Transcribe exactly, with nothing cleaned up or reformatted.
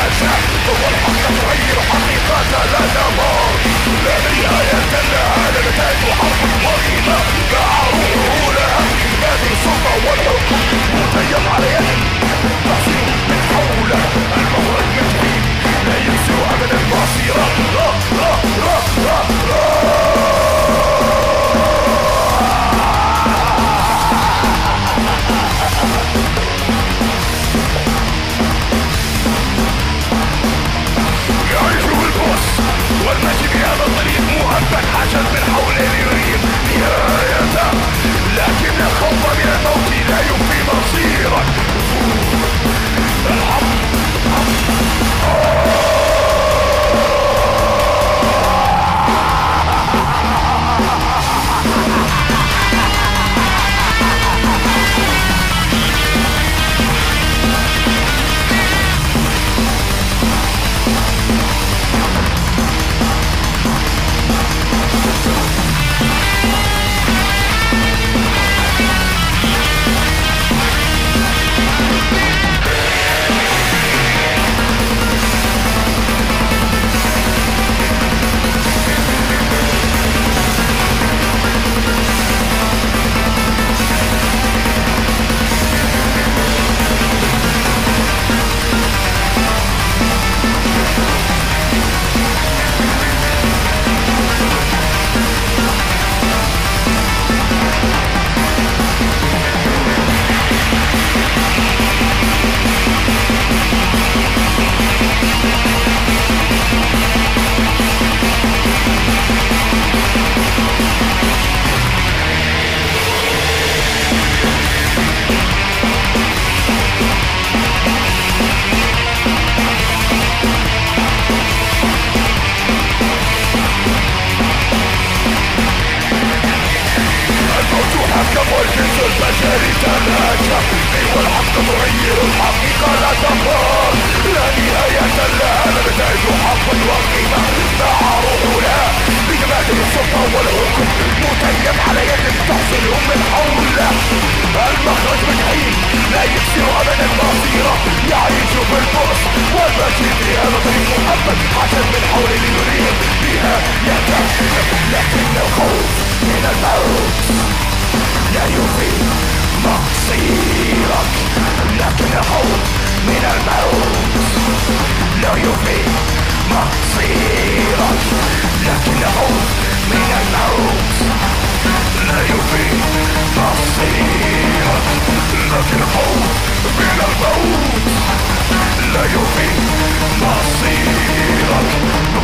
نجاة، هو الحق تغير حقيقة لا دمار. لا نهاية لها، لا نتائج حرب وغيمة، باع روحه لها نادي السلطة والحكم متيم على يد تصير من حوله. المغرب يجري لا يكسر أبدا مصيره. را را را را را والماشي في هذا الطريق مؤبد حاجز من حوله ليريد نهايته، لكن الخوف من الموت لا ينفي مصيرك. الحق حكم والجنس البشري تناجى، أيوة الحق تغير الحقيقة لا تمر. لا نهاية لها، لا نتائج حق وقيمة، باع روحها بجماعة السلطة والحكم متيم على يد تحصلهم من حوله. المخرج مجحيم لا يكسر أبدا مصيره، يعيش في البؤس والماشي في هذا الطريق مؤبد حاجز من حوله ليريد نهايته، لكن الخوف من الموت لا يفيد مصيرك. لكن الخوف من الموت لا يفيد مصيرك. لكن الخوف من الموت لا يفيد مصيرك. لكن الخوف من الموت لا يفيد مصيرك.